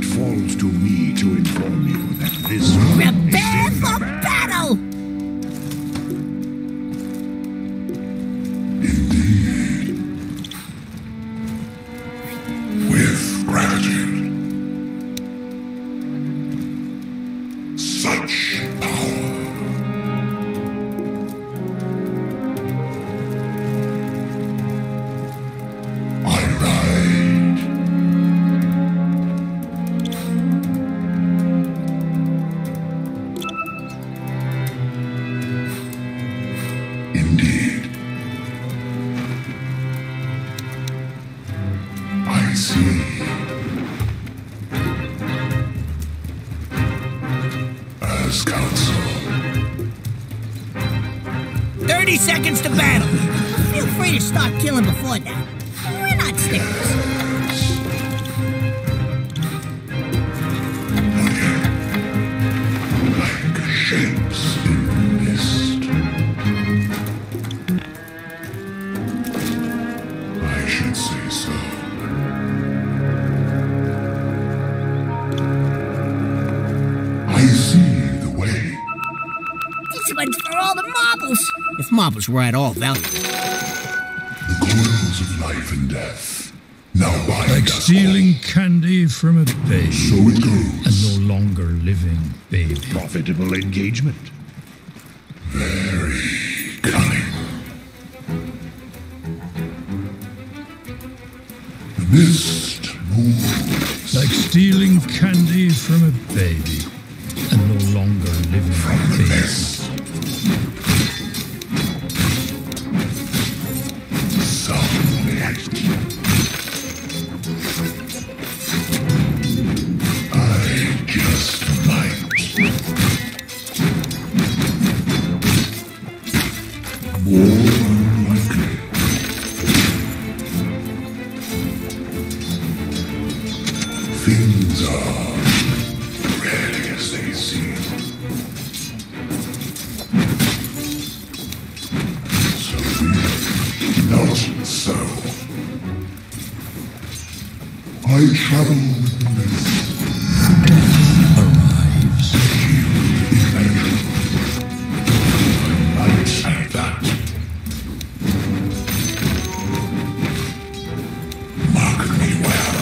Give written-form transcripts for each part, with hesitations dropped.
falls to me to inform you that this... Prepare for battle! Indeed. With gratitude. Such power. I ride. Indeed. I see. As counsel. 30 seconds to battle. Feel free to start killing before that. We're not stickers. Like shapes in mist. I should say so. I see the way. This one's for all the marbles. If marbles were at all valuable. The coils of life and death. Now bind Like us stealing candy from a baby. all. So it goes. A no longer living baby. Profitable engagement. Very cunning. The mist moves. Like stealing candy from a baby. A no longer living From the baby. mist. Sunlit. I just might. More unlikely. Things are rarely as they seem. So really, not so. I travel with the mist. Arrives. Immeasurable. Light at that. Mark me well.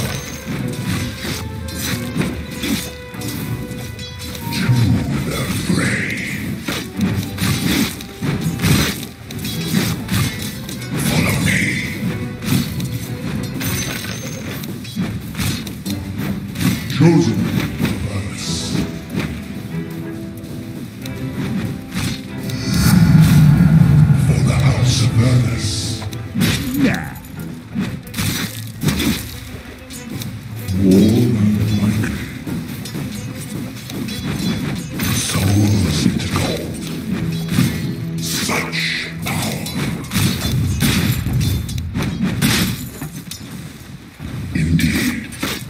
To the fray. Follow me. Chosen of us. For the House of Ernest. Yeah. More unlikely. Souls into gold. Such power. Indeed.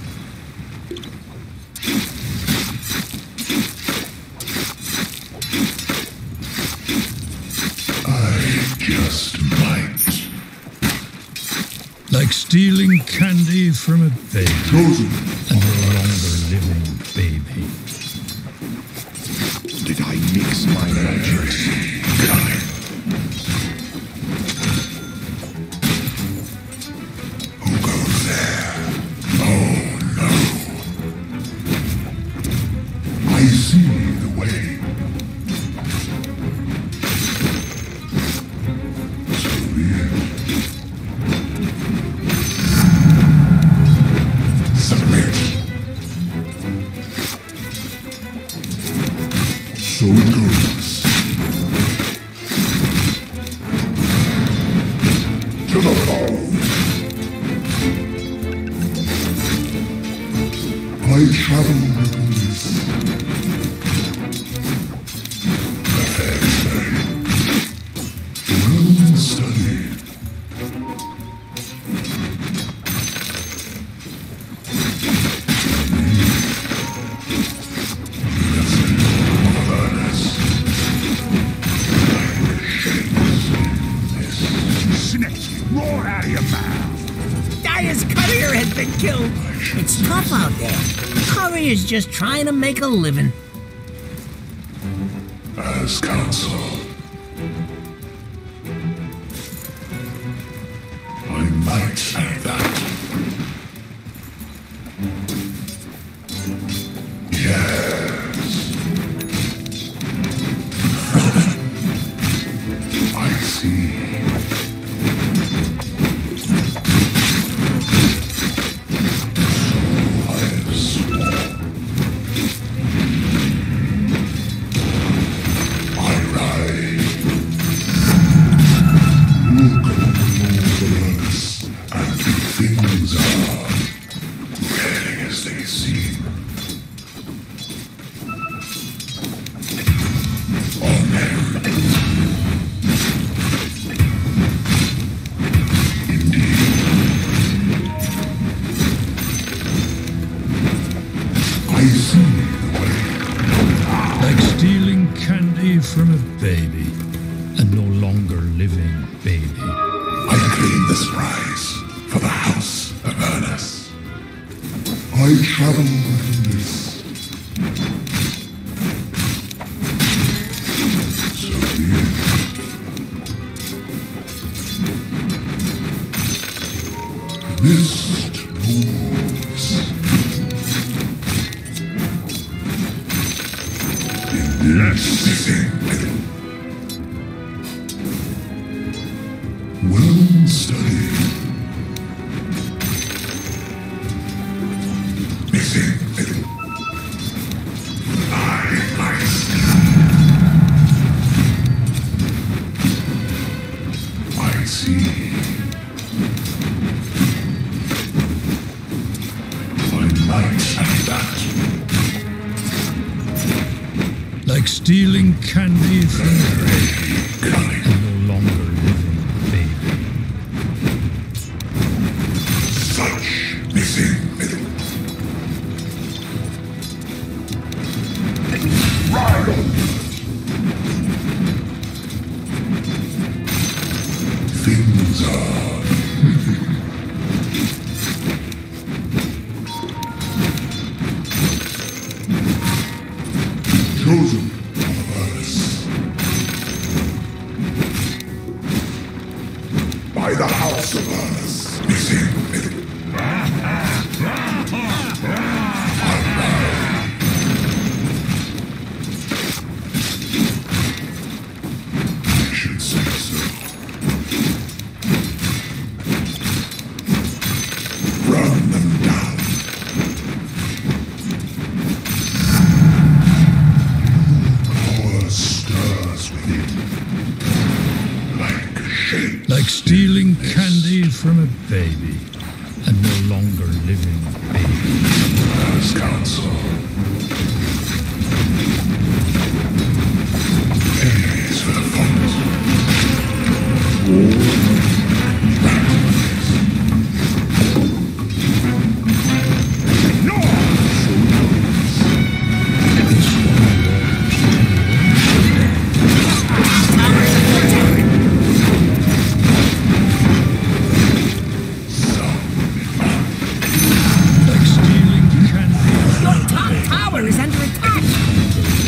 I just might. Like stealing candy from a baby. Chosen. A no longer living baby. Did I mix my magic? Cunning. Who goes there? Oh no. I see the way. So be it. Submit. So it goes. To the fold. I travel with the mist. Well studied. Snakes roar out of your mouth. Empire's courier has been killed. It's tough out there. Courier's just trying to make a living. As counsel, I might say that. Yes. I see. I have sworn. I ride. Look over us, and things are really as they seem. On them. Indeed. I see the way. Like stealing candy from a baby, a no longer living baby. I claim this prize for the House of Ernest. I travel in this. So be it. Mist moves. In this missing middle. Well studied. Missing middle. I see. I might say that. Like stealing candy from a Very cunning. no longer living baby. Such missing middle. Ride on. Things are. Chosen of us. By the House of us. Missing middle. I should say so. Run them down. Power stirs within. Like a shape. Like stealing candy from a baby, a no longer living baby. As counsel. Enemies for the foes. Like stealing candy Your top tower is under attack.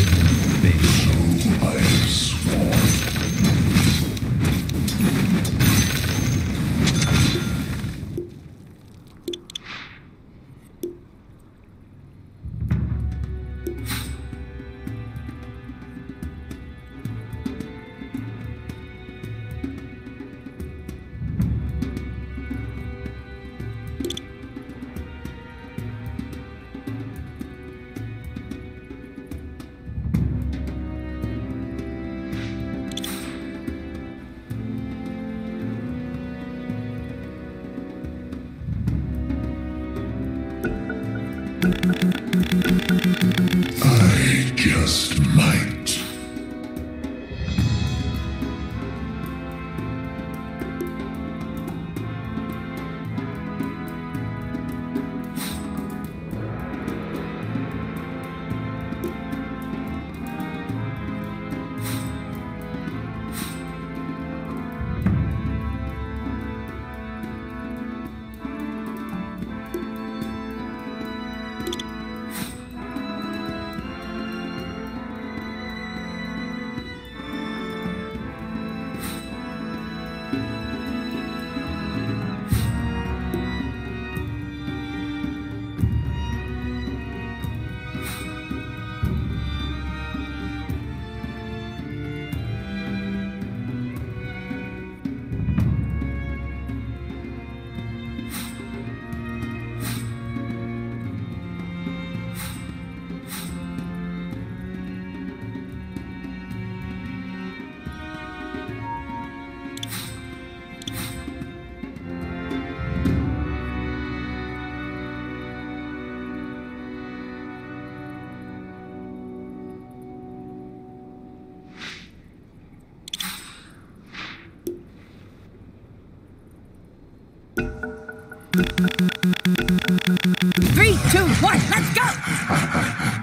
3, 2, 1, let's go!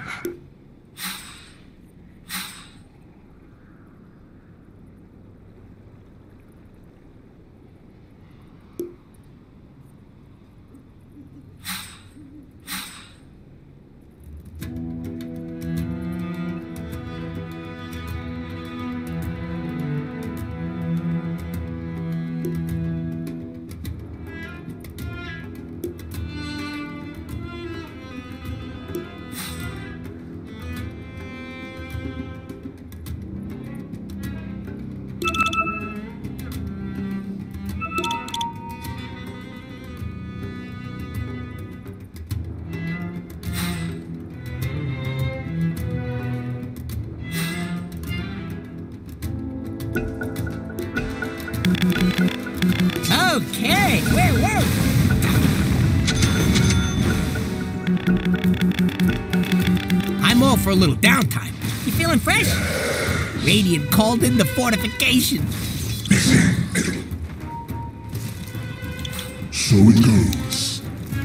Okay, whoa! I'm all for a little downtime. You feeling fresh? Radiant called in the fortifications. So it goes.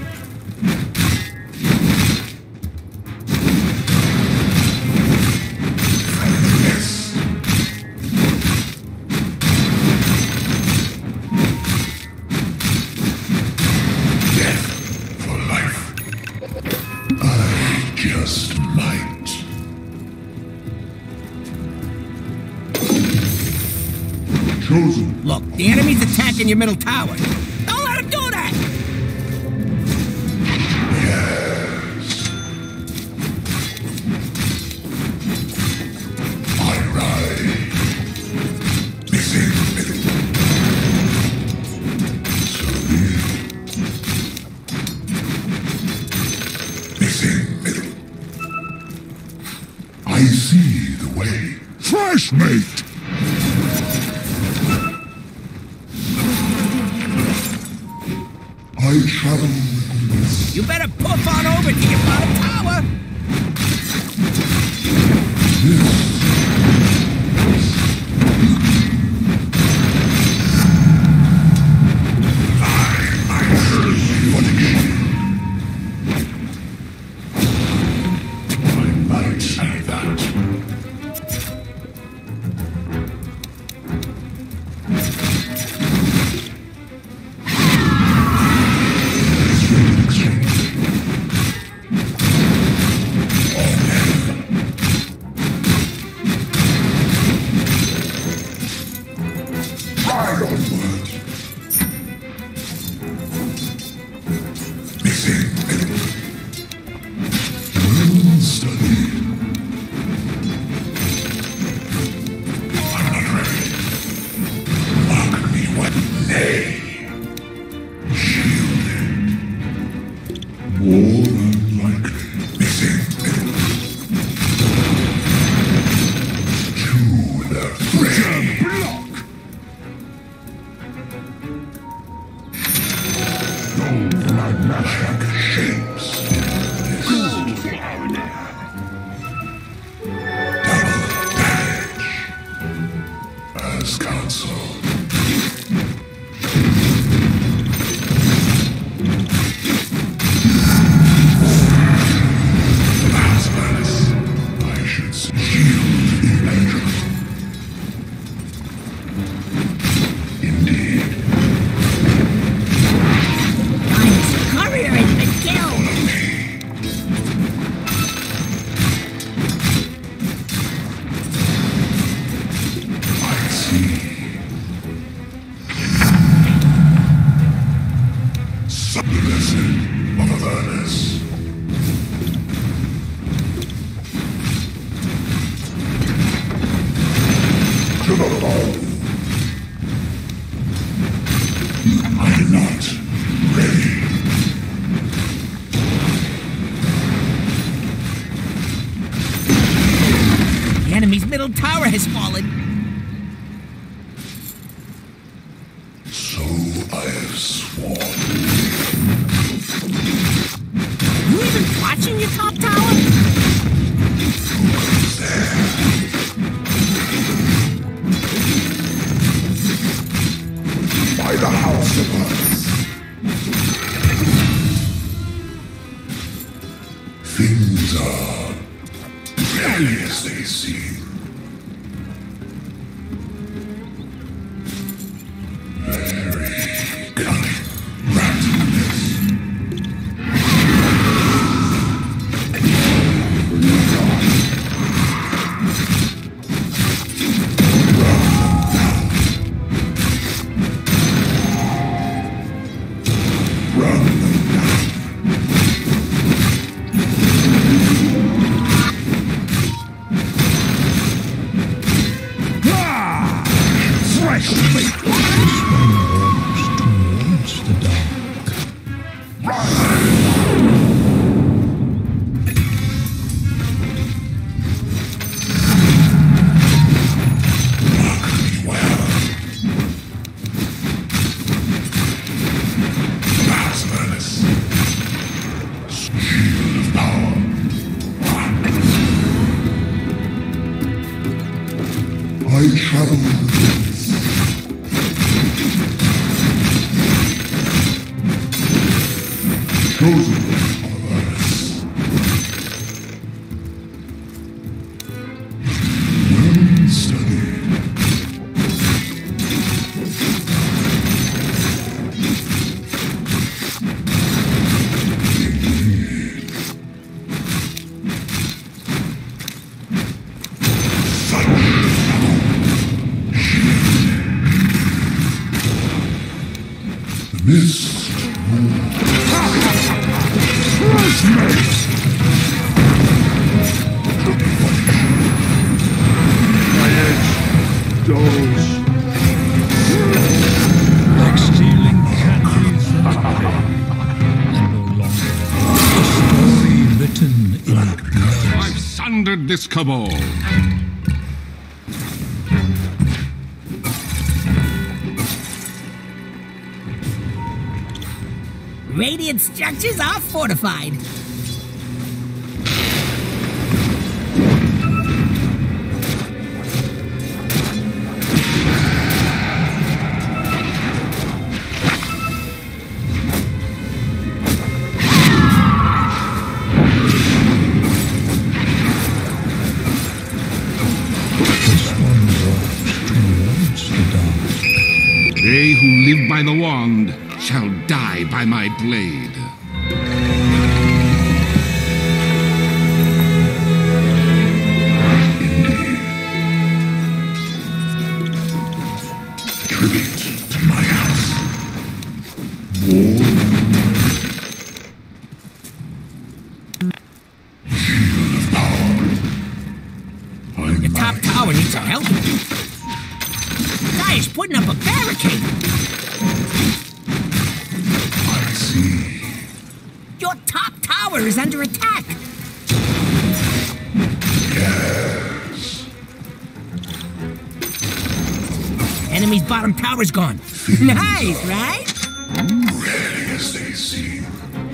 Just might. Chosen. Look, the enemy's attacking your middle tower. Don't let him do that! Yes. I ride. Missing middle. Missing middle. I see the way. Fresh mate! I travel with You better puff on over to your bottom tower! I might say that. More than likely. Missing. To the fray. Block. No blood magic shapes. Double damage. As counsel. I'm not ready. The enemy's middle tower has fallen. So I have sworn. You even watching your top tower? Who's there? By the house of us. Things are rarely as they seem. Very cunning randomness. I travel with this. Chosen of Ernest. Well studied. Mist my edge goes like stealing candy from a baby, and no longer a story written in blood. I've sundered this cabal. Radiant structures are fortified. This one walks towards the dark. They who live by the wand shall die by my blade. tribute to my house. War. Shield of power. The top tower needs our help. Guy is putting up a barricade. I see. Your top tower is under attack. Yes. Enemy's bottom tower's gone. Nice, right? Rarely as they seem.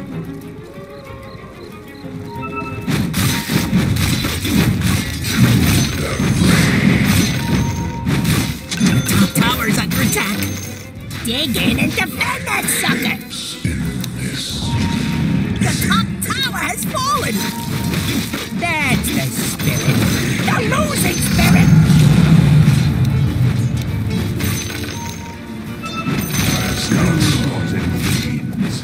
The top tower is under attack. Dig in and defend that sucker. In this. The top tower has fallen. That's the spirit. The losing spirit. Scouts and fiends.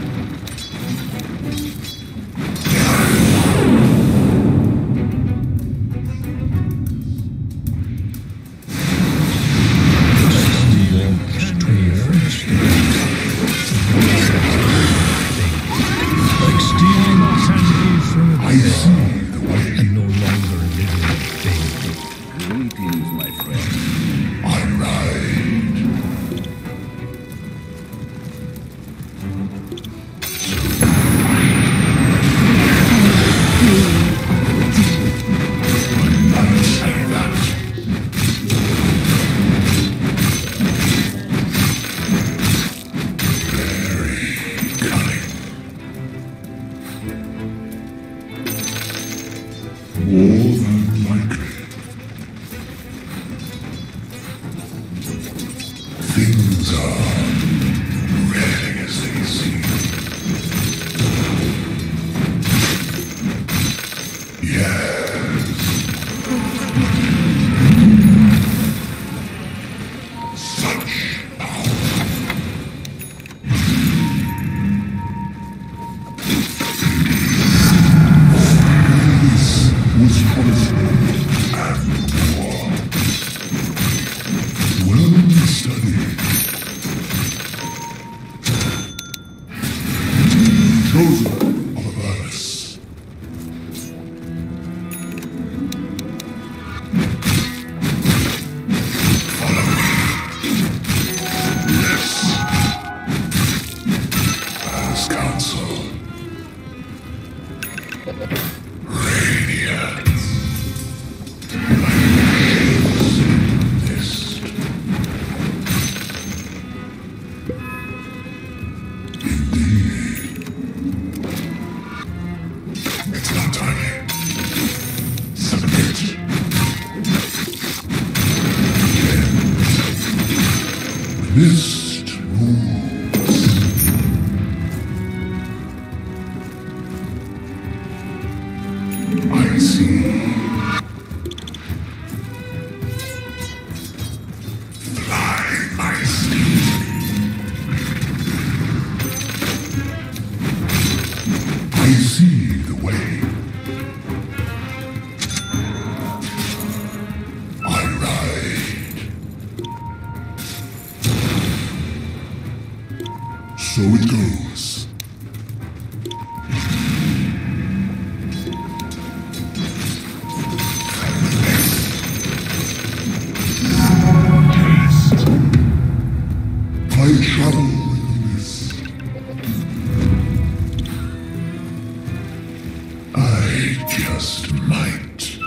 Like stealing candy from a I baby see the way. and no longer living a baby. Greetings, my friend. I ride. I might say that. Very cunning. More than likely. Things are rarely as they seem. chosen of Avernus. Follow me. Yes. As counsel. Radiance. Like waves in mist. Indeed. It's not tiny. 7, 8. Mist moves. I see. Fly, my steed. I see the way. I ride. So it goes. I travel in the mist. I just might.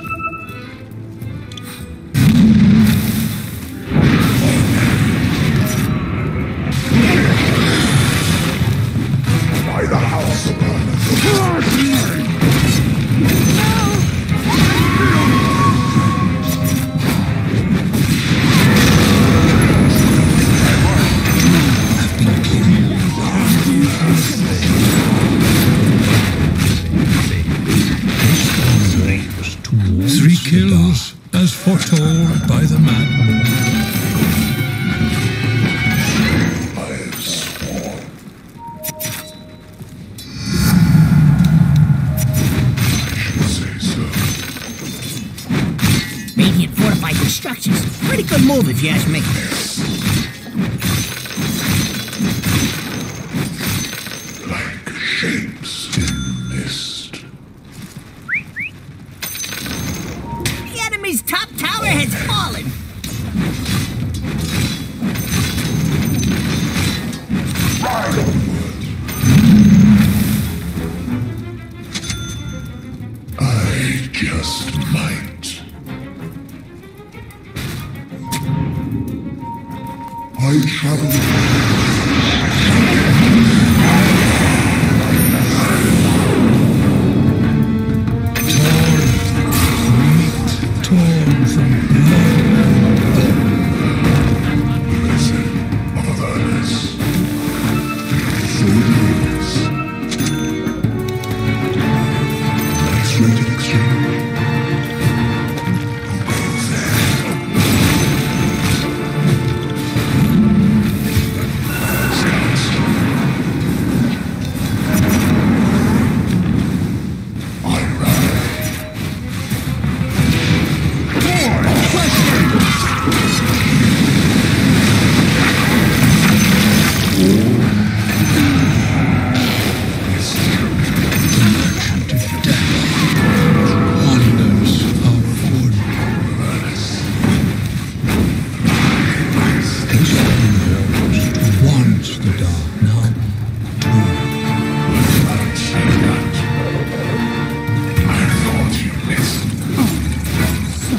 By the house of Three kills, as foretold by the madman. I've sworn. I should say so. Radiant fortified constructions. Pretty good move if you ask me. Like shapes in mist. The enemy's top tower has fallen. Ride onward. I just might. I travel. Torn from blood. Listen, of Avernus. So it goes. X-rated exchange. Who goes there? Scouts. I ride. Wonders of wood. This one used to want the dark, now I thought you missed.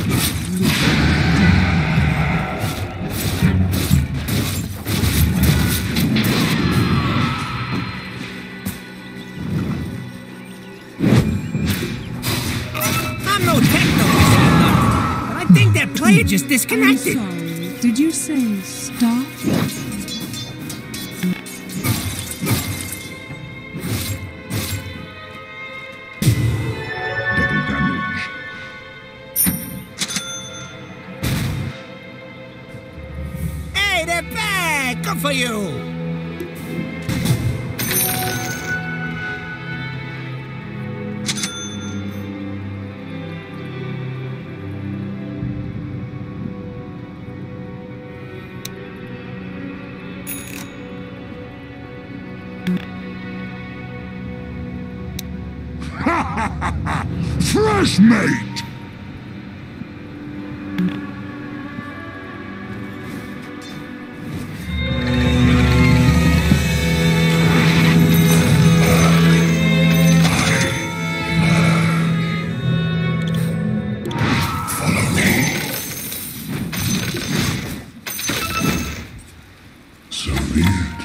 I'm no techno but I think that player just I'm disconnected. sorry. Did you say stop? Double damage. Hey, they're back! Good for you! messmate! Follow me. So be it.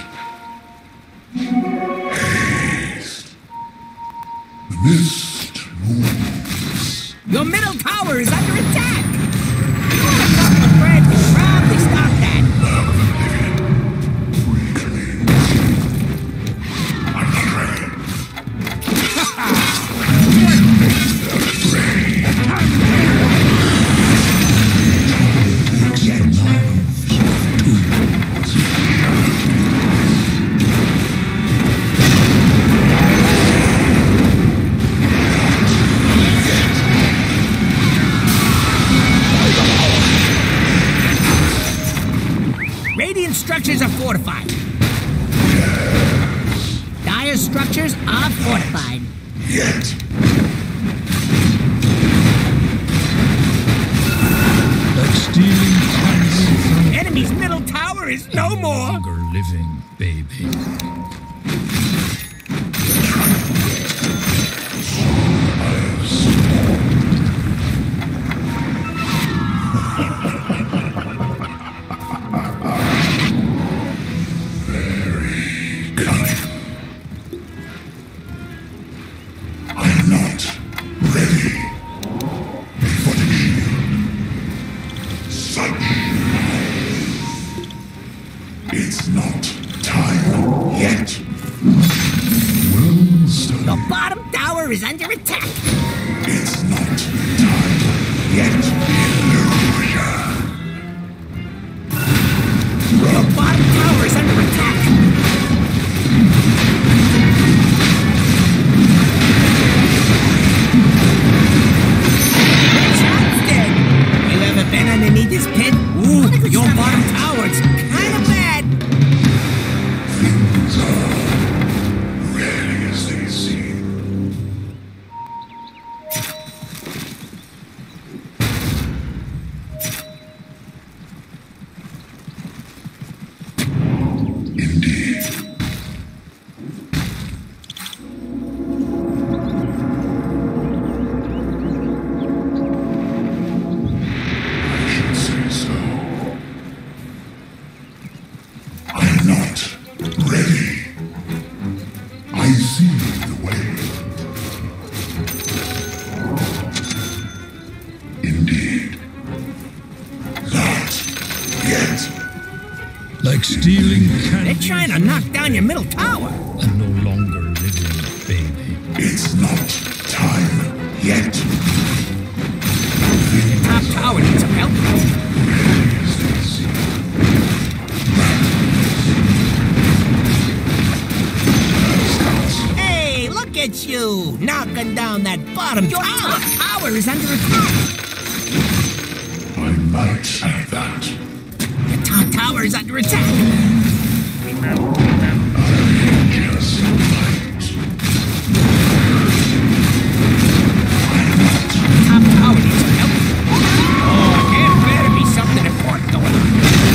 Haste. The mist moves. Your middle tower is under attack! You want a couple of friends to proudly stop that! I'm not ready. Radiant structures are fortified. Dire structures are fortified. Yet. Like stealing candle from Enemy's middle tower is no more! longer living, baby. I'm not ready for the shield. Such. It's not time yet. Well, so Your bottom tower is under attack! it's not time yet. Illusion. Your bottom tower is under attack! Johnston! You ever been underneath this pit? Ooh, your bottom tower's kinda bad! Things are rarely as they seem. Indeed. I should say so. I'm not ready. I see the way. Indeed. Not yet. Like stealing They're candle trying to knock down your middle tower! and no longer living, baby. It's not time yet. Top tower needs some help. As they seem. Hey, look at you! Knocking down that bottom tower! Your top tower is under attack! I might have that. The top tower is under attack! Just might. Top tower needs some help. Oh, there better be something important going on.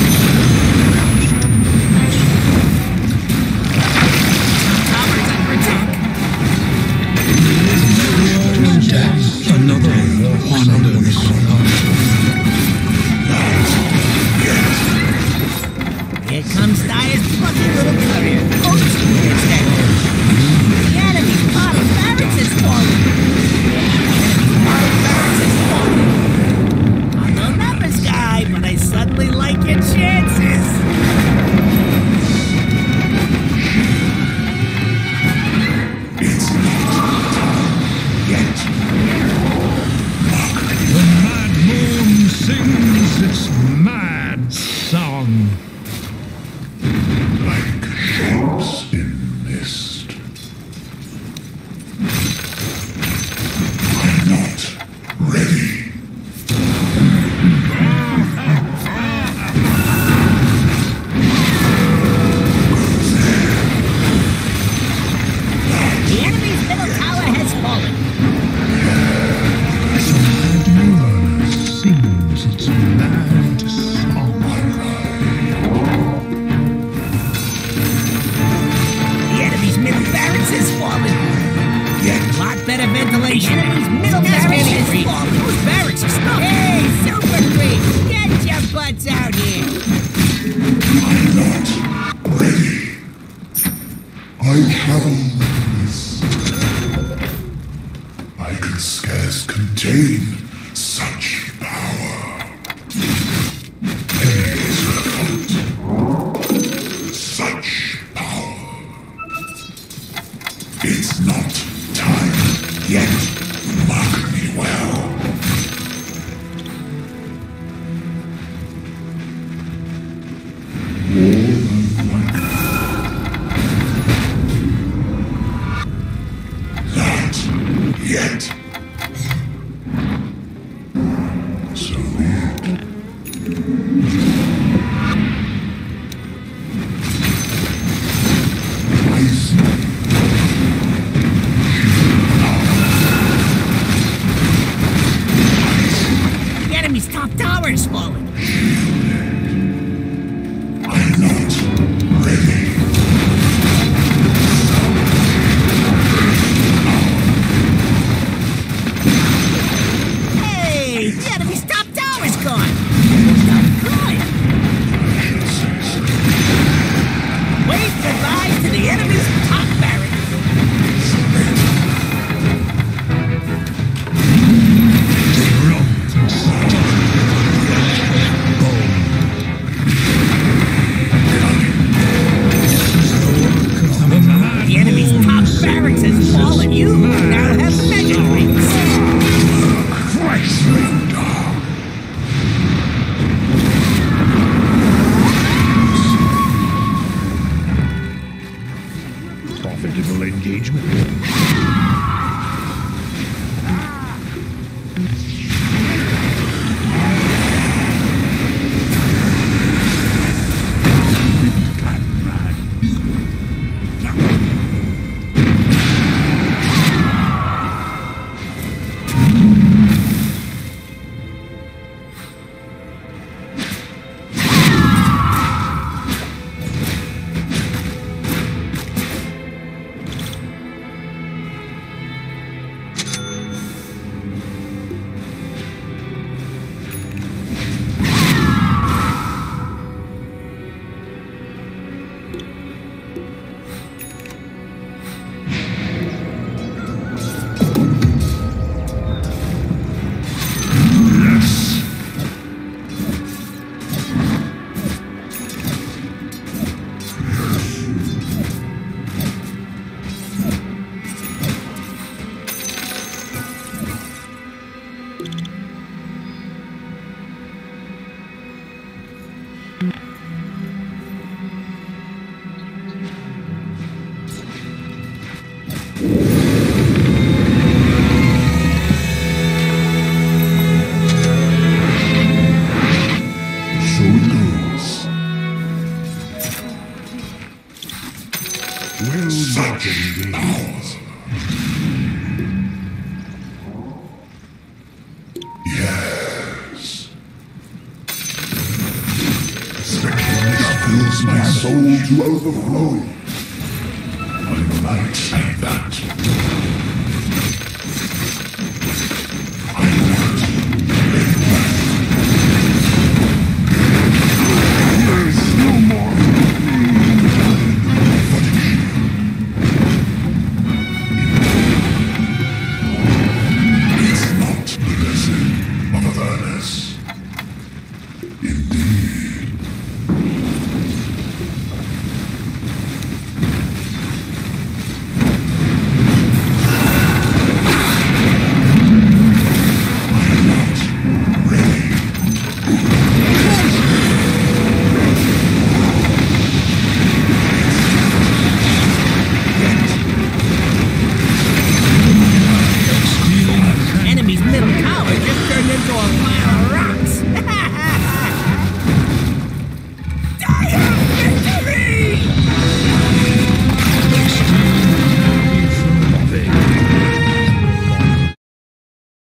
Top tower is under attack. Another one under the sun. Here comes Dire's plucky little courier. fallen. Yet A lot better ventilation. These middle barracks is fallen. Those barracks are stuck. Hey, Super 3, get your butts out here. I'm not ready. I travel with this. I can scarce contain such power. Enemies revolt. Such power. It's not time yet. Mark me well. Not yet. So I see. The enemy's top tower is fallen. I'm not ready. Hey, the enemy's top tower's gone. Good. Wave goodbye to the enemy's top barrack. The enemy's top barracks has fallen. You now have measured rings. Christ, Profitable engagement. so it goes. Well Powers. Yes. Spectrum fills my soul to overflowing. I might say that.